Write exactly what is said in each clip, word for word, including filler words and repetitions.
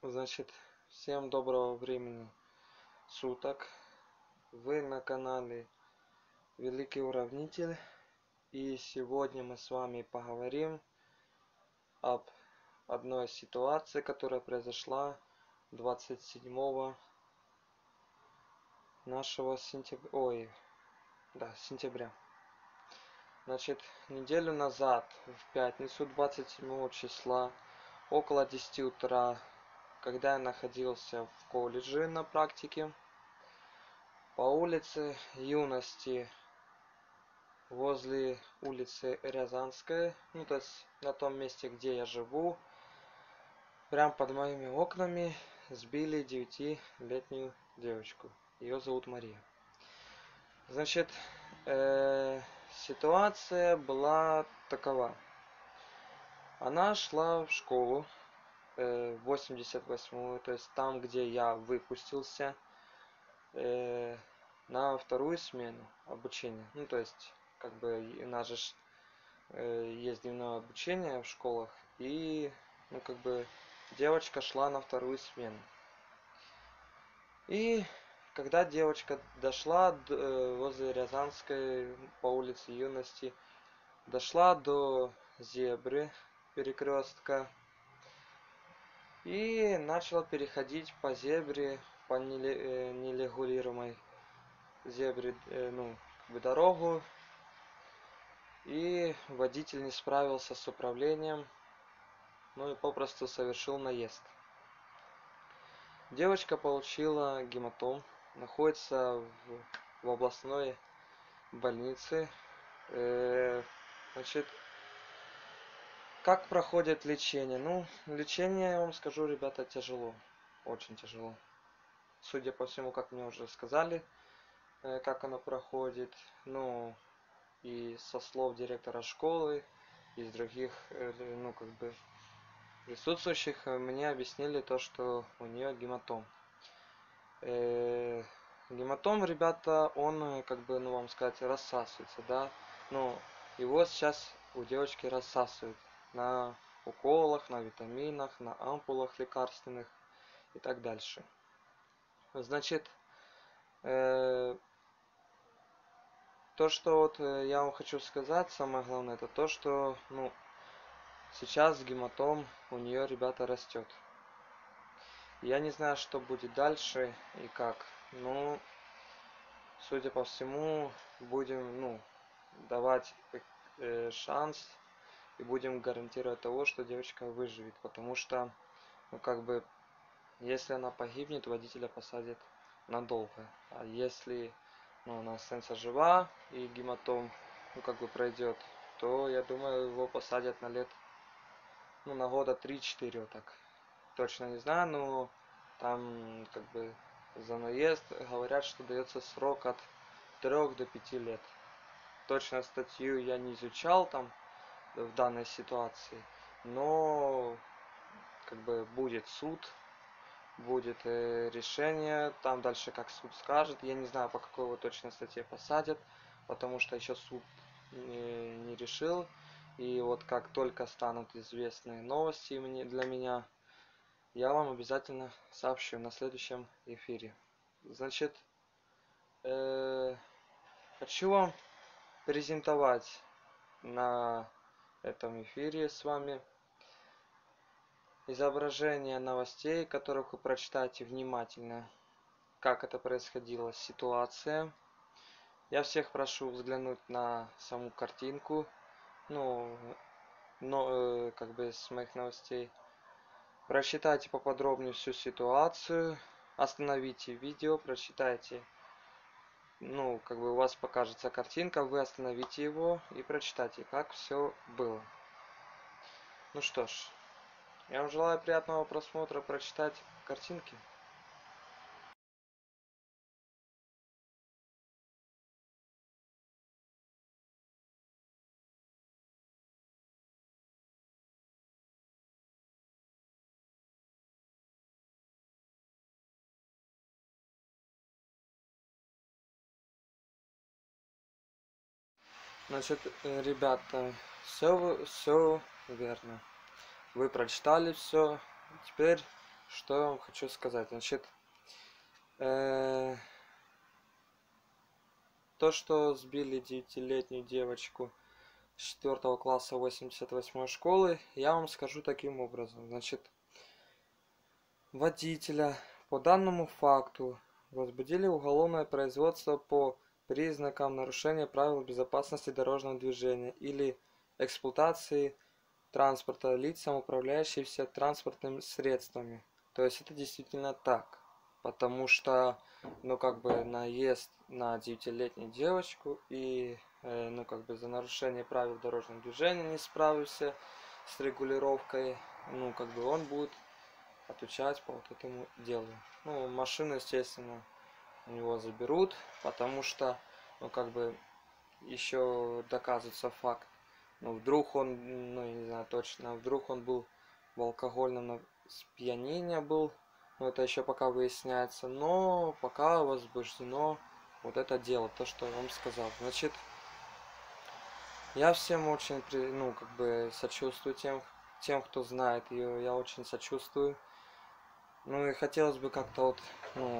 Значит, всем доброго времени суток. Вы на канале Великий Уравнитель. И сегодня мы с вами поговорим об одной ситуации, которая произошла двадцать седьмого нашего сентября. Ой, да, сентября. Значит, неделю назад, в пятницу, двадцать седьмого числа, около десяти утра, когда я находился в колледже на практике, по улице Юности, возле улицы Рязанская, ну то есть на том месте, где я живу, прям под моими окнами сбили девятилетнюю девочку. Ее зовут Мария. Значит, э, ситуация была такова. Она шла в школу, э, восемьдесят восьмую, то есть там, где я выпустился, э, на вторую смену обучения. Ну, то есть, как бы, у нас же э, есть дневное обучение в школах, и, ну, как бы, девочка шла на вторую смену. И когда девочка дошла э, возле Рязанской по улице Юности, дошла до зебры, перекрестка, и начала переходить по зебре, по нерегулируемой зебре, э, ну, как бы дорогу, и водитель не справился с управлением, ну и попросту совершил наезд. Девочка получила гематом, находится в, в областной больнице. Э, значит, как проходит лечение? Ну, лечение, я вам скажу, ребята, тяжело, очень тяжело. Судя по всему, как мне уже сказали, э, как оно проходит, ну, и со слов директора школы, из других, э, ну, как бы, присутствующих, мне объяснили то, что у нее гематом. Э, гематом, ребята, он, как бы, ну, вам сказать, рассасывается, да, но его сейчас у девочки рассасывают на уколах, на витаминах, на ампулах лекарственных и так дальше. Значит, э, то, что вот я вам хочу сказать, самое главное, это то, что, ну, сейчас гематом у нее, ребята, растет. Я не знаю, что будет дальше и как, но, судя по всему, будем, ну, давать э, шанс и будем гарантировать того, что девочка выживет, потому что, ну, как бы, если она погибнет, водителя посадят надолго, а если, ну, она останется жива и гематом, ну, как бы, пройдет, то, я думаю, его посадят на лет, ну, на года три-четыре, так, точно не знаю, но там, как бы, за наезд говорят, что дается срок от трёх до пяти лет. Точно статью я не изучал там в данной ситуации, но, как бы, будет суд, будет э, решение, там дальше как суд скажет. Я не знаю, по какой его точно статье посадят, потому что еще суд не, не решил. И вот как только станут известны новости мне, для меня, я вам обязательно сообщу на следующем эфире. Значит, э, хочу вам презентовать на этом эфире с вами изображение новостей, которых вы прочитаете внимательно, как это происходило, ситуация. Я всех прошу взглянуть на саму картинку, ну, но, э, как бы, с моих новостей. Прочитайте поподробнее всю ситуацию, остановите видео, прочитайте, ну, как бы, у вас покажется картинка, вы остановите его и прочитайте, как все было. Ну что ж, я вам желаю приятного просмотра, прочитать картинки. Значит, ребята, все, все верно. Вы прочитали все. Теперь что я вам хочу сказать. Значит, э, то, что сбили девятилетнюю девочку с четвёртого класса восемьдесят восьмой школы, я вам скажу таким образом. Значит, водителя по данному факту возбудили уголовное производство по признакам нарушения правил безопасности дорожного движения или эксплуатации транспорта лицам, управляющимся транспортными средствами. То есть это действительно так. Потому что, ну, как бы, наезд на девятилетнюю девочку и, э, ну, как бы, за нарушение правил дорожного движения не справился с регулировкой, ну, как бы, он будет отвечать по вот этому делу. Ну, машину, естественно, у него заберут, потому что, ну, как бы, еще доказывается факт. Ну, вдруг он, ну, я не знаю точно, вдруг он был в алкогольном спьянении был, но это еще пока выясняется, но пока возбуждено вот это дело, то, что я вам сказал. Значит, я всем очень, ну, как бы, сочувствую тем, тем, кто знает ее, я очень сочувствую. Ну, и хотелось бы как-то вот, ну,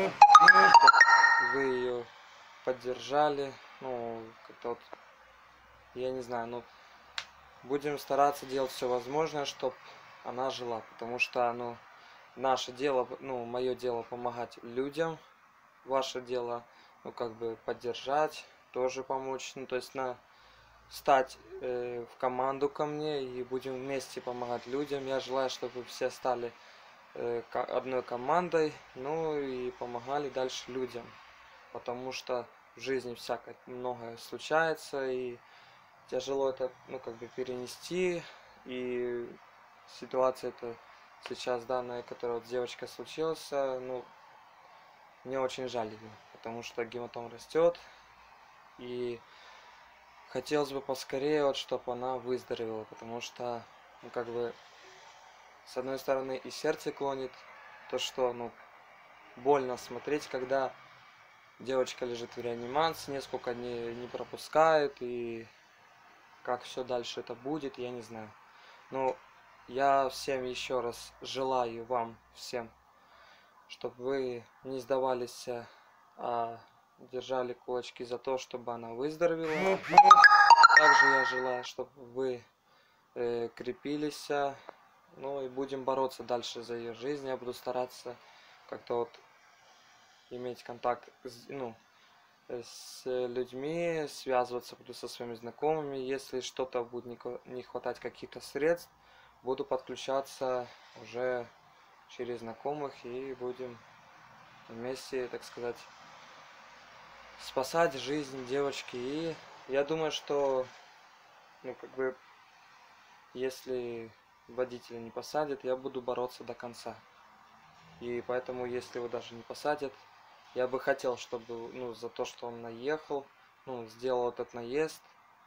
вы ее поддержали, ну, как-то вот, я не знаю, ну, будем стараться делать все возможное, чтобы она жила, потому что, ну, наше дело, ну, мое дело помогать людям, ваше дело, ну, как бы поддержать, тоже помочь, ну, то есть на стать э, в команду ко мне и будем вместе помогать людям. Я желаю, чтобы все стали э, одной командой, ну и помогали дальше людям, потому что в жизни всякое многое случается и тяжело это, ну, как бы перенести, и ситуация это сейчас данная, которая вот с девочкой случилась, ну, мне очень жаль ее, потому что гематом растет, и хотелось бы поскорее, вот, чтобы она выздоровела, потому что, ну, как бы, с одной стороны и сердце клонит, то, что, ну, больно смотреть, когда девочка лежит в реанимации, несколько дней не пропускает, и как все дальше это будет, я не знаю. Но я всем еще раз желаю вам всем, чтобы вы не сдавались, а держали кулачки за то, чтобы она выздоровела. Также я желаю, чтобы вы э, крепились, ну и будем бороться дальше за ее жизнь. Я буду стараться как-то вот иметь контакт с, ну, с людьми, связываться буду со своими знакомыми. Если что-то будет не хватать каких-то средств, буду подключаться уже через знакомых и будем вместе, так сказать, спасать жизнь девочки. И я думаю, что, ну, как бы, если водителя не посадят, я буду бороться до конца. И поэтому, если его даже не посадят, я бы хотел, чтобы, ну, за то, что он наехал, ну, сделал этот наезд,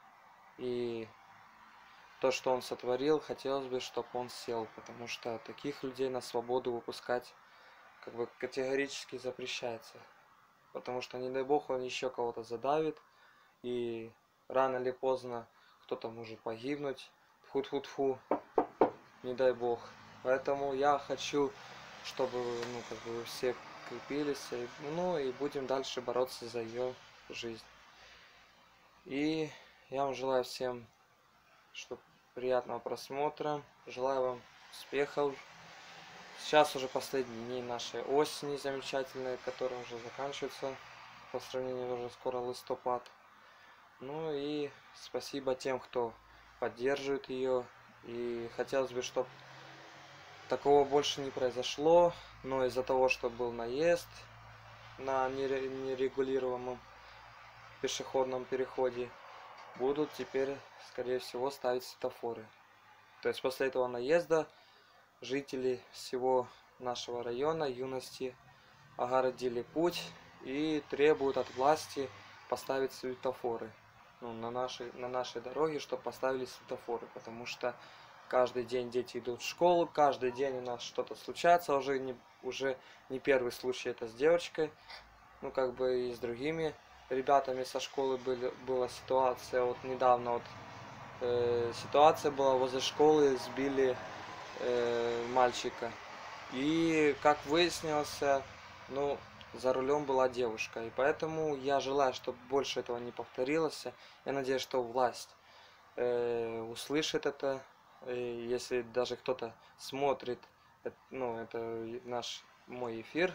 и то, что он сотворил, хотелось бы, чтобы он сел, потому что таких людей на свободу выпускать, как бы, категорически запрещается. Потому что, не дай бог, он еще кого-то задавит, и рано или поздно кто-то может погибнуть. Тьфу-тьфу-тьфу, не дай бог. Поэтому я хочу, чтобы, ну, как бы, все крепились, и, ну, и будем дальше бороться за ее жизнь. И я вам желаю всем, чтобы приятного просмотра, желаю вам успехов. Сейчас уже последние дни нашей осени замечательные, которые уже заканчиваются, по сравнению уже скоро листопад. Ну и спасибо тем, кто поддерживает ее, и хотелось бы, чтобы такого больше не произошло, но из-за того, что был наезд на нерегулируемом пешеходном переходе, будут теперь, скорее всего, ставить светофоры. То есть после этого наезда жители всего нашего района Юности огородили путь и требуют от власти поставить светофоры, ну, на нашей, на нашей дороге, чтобы поставили светофоры, потому что каждый день дети идут в школу, каждый день у нас что-то случается, уже не, уже не первый случай это с девочкой, ну, как бы и с другими ребятами со школы были, была ситуация, вот недавно вот э, ситуация была возле школы, сбили э, мальчика, И, как выяснилось, ну, за рулем была девушка. И поэтому я желаю, чтобы больше этого не повторилось. Я надеюсь, что власть э, услышит это. И если даже кто-то смотрит, э, ну, это наш мой эфир,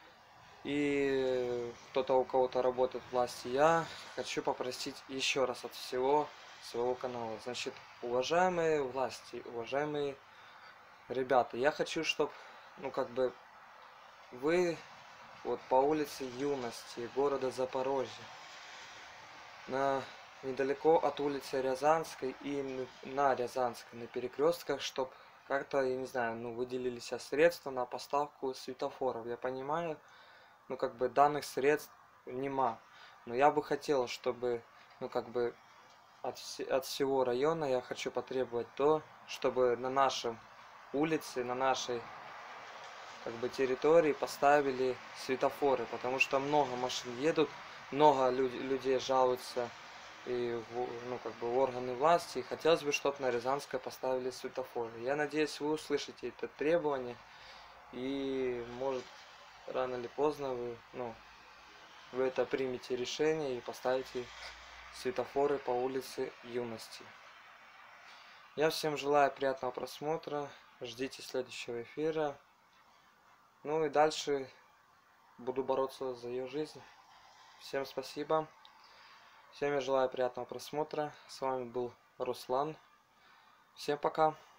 и кто-то, у кого-то работает в власти, я хочу попросить еще раз от всего своего канала. Значит, уважаемые власти, уважаемые ребята, я хочу, чтобы, ну, как бы, вы вот по улице Юности города Запорожья, на недалеко от улицы Рязанской и на Рязанской, на перекрестках, чтобы как-то, я не знаю, ну, выделились средства на поставку светофоров. Я понимаю, ну, как бы данных средств нема, но я бы хотел, чтобы, ну, как бы от, вс от всего района я хочу потребовать то, чтобы на нашем улице, на нашей, как бы, территории поставили светофоры, потому что много машин едут, много люд людей жалуются и в, ну, как бы, в органы власти, и хотелось бы, чтобы на Рязанской поставили светофоры. Я надеюсь, вы услышите это требование, и может рано или поздно вы, ну, вы это примете решение и поставите светофоры по улице Юности. Я всем желаю приятного просмотра, ждите следующего эфира. Ну и дальше буду бороться за ее жизнь. Всем спасибо. Всем я желаю приятного просмотра. С вами был Руслан. Всем пока.